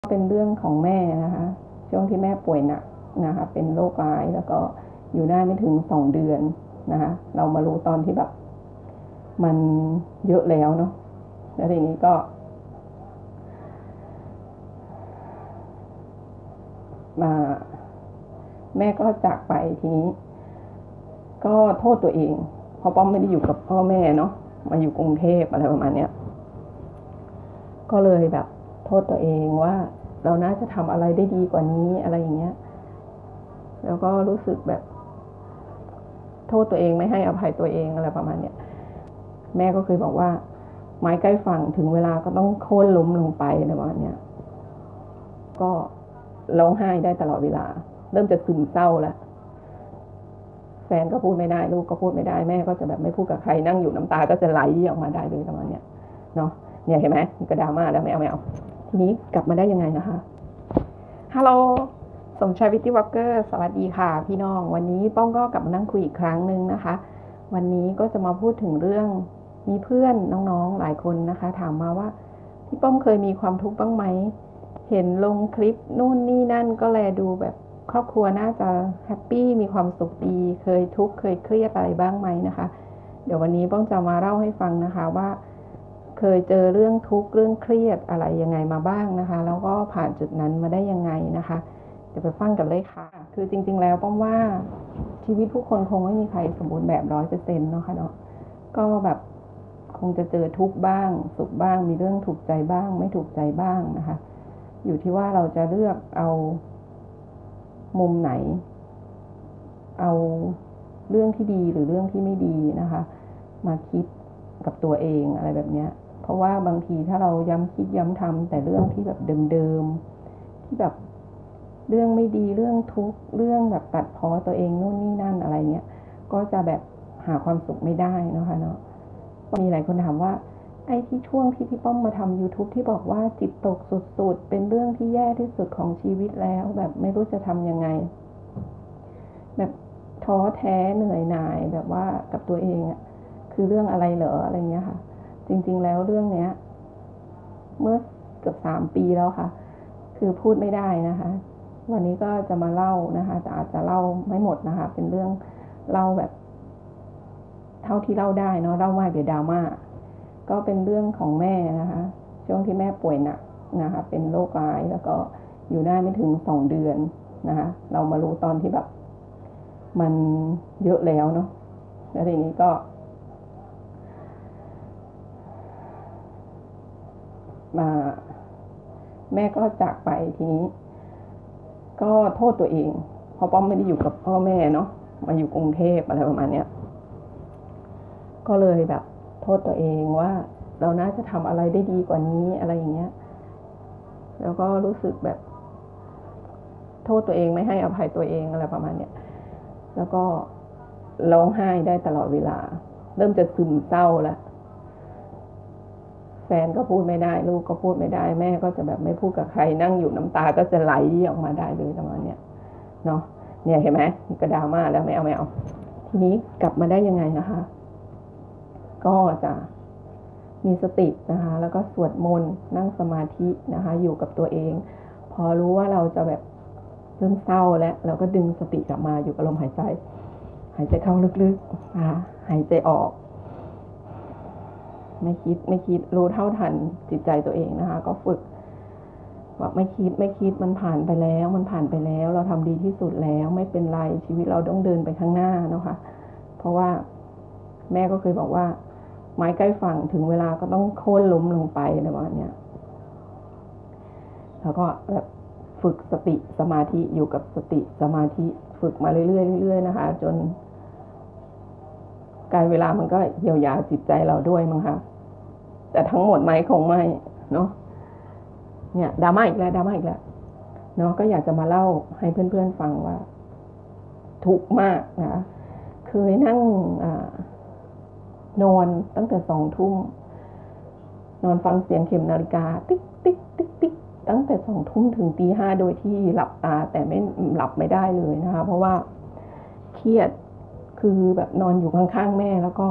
เป็นเรื่องของแม่นะคะช่วงที่แม่ป่วยหนักนะคะเป็นโรคร้ายแล้วก็อยู่ได้ไม่ถึง2 เดือนนะคะเรามารู้ตอนที่แบบมันเยอะแล้วเนาะแล้วทีนี้ก็มาแม่ก็จากไปทีนี้ก็โทษตัวเองเพราะป้อมไม่ได้อยู่กับพ่อแม่เนาะมาอยู่กรุงเทพอะไรประมาณเนี้ยก็เลยแบบโทษตัวเองว่าเราน่าจะทำอะไรได้ดีกว่านี้อะไรอย่างเงี้ยแล้วก็รู้สึกแบบโทษตัวเองไม่ให้อภัยตัวเองอะไรประมาณเนี้ยแม่ก็เคยบอกว่าไม้ใกล้ฝั่งถึงเวลาก็ต้องโค่นล้มลงไปอะไรประมาณเนี้ยก็ร้องไห้ได้ตลอดเวลาเริ่มจะซึมเศร้าแล้วแฟนก็พูดไม่ได้ลูกก็พูดไม่ได้แม่ก็จะแบบไม่พูดกับใครนั่งอยู่น้ำตาก็จะไหลออกมาได้เลยประมาณเนี้ยเนาะเนี่ยเห็นไหมก็ดราม่าแล้วไม่เอาทีนี้กลับมาได้ยังไงนะคะฮัลโหลสมชายวิตตี้วอล์กเกอร์สวัสดีค่ะพี่น้องวันนี้ป้องก็กลับมานั่งคุยอีกครั้งหนึ่งนะคะวันนี้ก็จะมาพูดถึงเรื่องมีเพื่อนน้องๆหลายคนนะคะถามมาว่าพี่ป้อมเคยมีความทุกข์บ้างไหมเห็นลงคลิปนู่นนี่นั่นก็แลดูแบบครอบครัวน่าจะแฮปปี้มีความสุขดีเคยทุกข์เคยเครียดอะไรบ้างไหมนะคะเดี๋ยววันนี้ป้องจะมาเล่าให้ฟังนะคะว่าเคยเจอเรื่องทุกข์เรื่องเครียดอะไรยังไงมาบ้างนะคะแล้วก็ผ่านจุดนั้นมาได้ยังไงนะคะเดี๋ยวไปฟังกันเลยค่ะคือจริงๆแล้วป้อมว่าชีวิตผู้คนคงไม่มีใครสมบูรณ์แบบ 100% เนาะค่ะเนาะก็แบบคงจะเจอทุกข์บ้างสุขบ้างมีเรื่องถูกใจบ้างไม่ถูกใจบ้างนะคะอยู่ที่ว่าเราจะเลือกเอามุมไหนเอาเรื่องที่ดีหรือเรื่องที่ไม่ดีนะคะมาคิดกับตัวเองอะไรแบบนี้เพราะว่าบางทีถ้าเราย้ำคิดย้ำทำแต่เรื่องที่แบบเดิมๆที่แบบเรื่องไม่ดีเรื่องทุกข์เรื่องแบบตัดพ้อตัวเองนู่นนี่นั่นอะไรเงี้ยก็จะแบบหาความสุขไม่ได้นะคะเนาะมีหลายคนถามว่าไอ้ที่ช่วงที่พี่ป้อมมาทำ YouTube ที่บอกว่าจิตตกสุดๆเป็นเรื่องที่แย่ที่สุดของชีวิตแล้วแบบไม่รู้จะทำยังไงแบบท้อแท้เหนื่อยหน่ายแบบว่ากับตัวเองอะคือเรื่องอะไรเหรออะไรเงี้ยค่ะจริงๆแล้วเรื่องเนี้ยเมื่อเกือบ3 ปีแล้วค่ะคือพูดไม่ได้นะคะวันนี้ก็จะมาเล่านะคะแต่อาจจะเล่าไม่หมดนะคะเป็นเรื่องเล่าแบบเท่าที่เล่าได้เนาะเล่ามากเดี๋ยวดราม่าก็เป็นเรื่องของแม่นะคะช่วงที่แม่ป่วยหนักนะคะเป็นโรคร้ายแล้วก็อยู่ได้ไม่ถึง2 เดือนนะคะเรามารู้ตอนที่แบบมันเยอะแล้วเนาะแล้วทีนี้ก็มาแม่ก็จากไปทีนี้ก็โทษตัวเองเพราะป้อมไม่ได้อยู่กับพ่อแม่เนาะมาอยู่กรุงเทพอะไรประมาณเนี้ยก็เลยแบบโทษตัวเองว่าเราน่าจะทำอะไรได้ดีกว่านี้อะไรอย่างเงี้ยแล้วก็รู้สึกแบบโทษตัวเองไม่ให้อภัยตัวเองอะไรประมาณเนี้ยแล้วก็ร้องไห้ได้ตลอดเวลาเริ่มจะซึมเศร้าแล้วแฟนก็พูดไม่ได้ลูกก็พูดไม่ได้แม่ก็จะแบบไม่พูดกับใครนั่งอยู่น้ำตาก็จะไหลออกมาได้เลยประมาณเนี้ยเนาะเนี่ยเห็นไหมก็ดราม่าแล้วไม่เอาทีนี้กลับมาได้ยังไงนะคะก็จะมีสตินะคะแล้วก็สวดมนต์นั่งสมาธินะคะอยู่กับตัวเองพอรู้ว่าเราจะแบบเริ่มเศร้าแล้วเราก็ดึงสติกลับมาอยู่กับลมหายใจเข้าลึกๆนะคะหายใจออกไม่คิดรู้เท่าทันจิตใจตัวเองนะคะก็ฝึกว่าไม่คิดมันผ่านไปแล้วเราทำดีที่สุดแล้วไม่เป็นไรชีวิตเราต้องเดินไปข้างหน้าเนาะค่ะเพราะว่าแม่ก็เคยบอกว่าไม้ใกล้ฝั่งถึงเวลาก็ต้องโค่นล้มลงไปอะไรประมาณนี้แล้วก็แบบฝึกสติสมาธิอยู่กับสติสมาธิฝึกมาเรื่อยๆนะคะจนการเวลามันก็เยียวยาจิตใจเราด้วยมั้งคะแต่ทั้งหมดไหมคงไม่เนาะเนี่ยดราม่าอีกแล้วเนาะก็อยากจะมาเล่าให้เพื่อนๆฟังว่าทุกข์มากนะเคยนั่งนอนตั้งแต่2 ทุ่มนอนฟังเสียงเข็มนาฬิกาติ๊กติ๊กติ๊กติ๊กตั้งแต่2 ทุ่มถึงตี 5โดยที่หลับตาแต่ไม่หลับไม่ได้เลยนะคะเพราะว่าเครียดคือแบบนอนอยู่ข้างๆแม่แล้วก็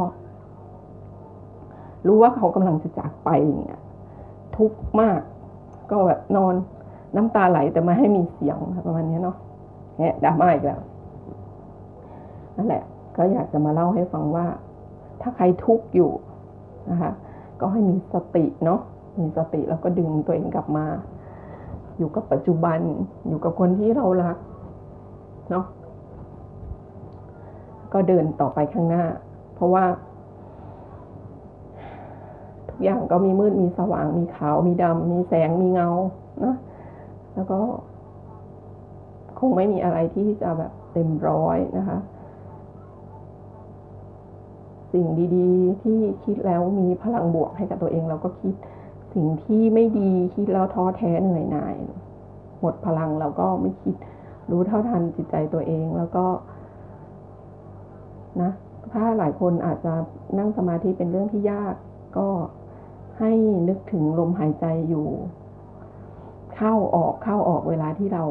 รู้ว่าเขากำลังจะจากไปอย่างเงี้ยทุกข์มากก็แบบนอนน้ำตาไหลแต่ไม่ให้มีเสียงประมาณนี้เนาะเนี่ยดราม่าอีกแล้วนั่นแหละก็อยากจะมาเล่าให้ฟังว่าถ้าใครทุกข์อยู่นะคะก็ให้มีสติเนาะมีสติแล้วก็ดึงตัวเองกลับมาอยู่กับปัจจุบันอยู่กับคนที่เรารักเนาะก็เดินต่อไปข้างหน้าเพราะว่าทุกอย่างก็มีมืดมีสว่างมีขาวมีดำมีแสงมีเงานะแล้วก็คงไม่มีอะไรที่จะแบบเต็มร้อยนะคะสิ่งดีๆที่คิดแล้วมีพลังบวกให้กับตัวเองเราก็คิดสิ่งที่ไม่ดีคิดแล้วท้อแท้เหนื่อยหน่ายหมดพลังเราก็ไม่คิดรู้เท่าทันจิตใจตัวเองแล้วก็นะถ้าหลายคนอาจจะนั่งสมาธิเป็นเรื่องที่ยากก็ให้นึกถึงลมหายใจอยู่เข้าออกเวลาที่เรา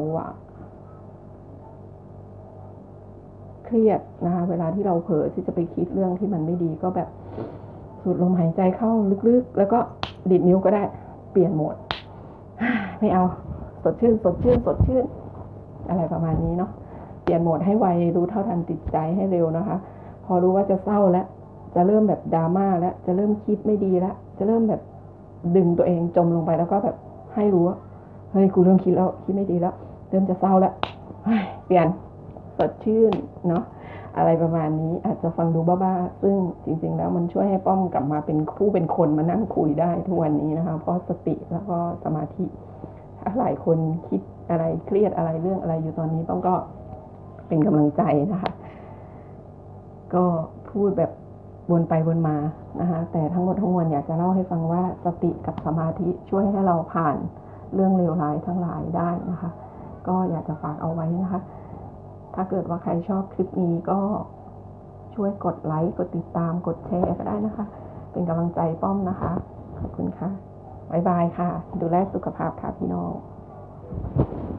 เครียดนะคะเวลาที่เราเผลอที่จะไปคิดเรื่องที่มันไม่ดีก็แบบสูดลมหายใจเข้าลึกๆแล้วก็ดีดนิ้วก็ได้เปลี่ยนโหมดไม่เอาสดชื่นอะไรประมาณนี้เนาะเปลี่ยนโหมดให้ไวรู้เท่าทันจิตใจให้เร็วนะคะพอรู้ว่าจะเศร้าแล้วจะเริ่มแบบดราม่าแล้วจะเริ่มคิดไม่ดีแล้วจะเริ่มแบบดึงตัวเองจมลงไปแล้วก็แบบให้รู้ว่าเฮ้ยกูเริ่มคิดแล้วคิดไม่ดีแล้วเริ่มจะเศร้าแล้วเปลี่ยนสดชื่นเนาะอะไรประมาณนี้อาจจะฟังดูบ้าๆซึ่งจริงๆแล้วมันช่วยให้ป้อมกลับมาเป็นผู้เป็นคนมานั่งคุยได้ทุกวันนี้นะคะเพราะสติแล้วก็สมาธิหลายคนคิดอะไรเครียดอะไรเรื่องอะไรอยู่ตอนนี้ป้อมก็เป็นกำลังใจนะคะก็พูดแบบวนไปวนมานะคะแต่ทั้งหมดทั้งมวลอยากจะเล่าให้ฟังว่าสติกับสมาธิช่วยให้เราผ่านเรื่องเลวร้ายทั้งหลายได้นะคะก็อยากจะฝากเอาไว้นะคะถ้าเกิดว่าใครชอบคลิปนี้ก็ช่วยกดไลค์กดติดตามกดแชร์ก็ได้นะคะเป็นกำลังใจป้อมนะคะขอบคุณค่ะบ๊ายบายค่ะดูแลสุขภาพค่ะพี่น้อง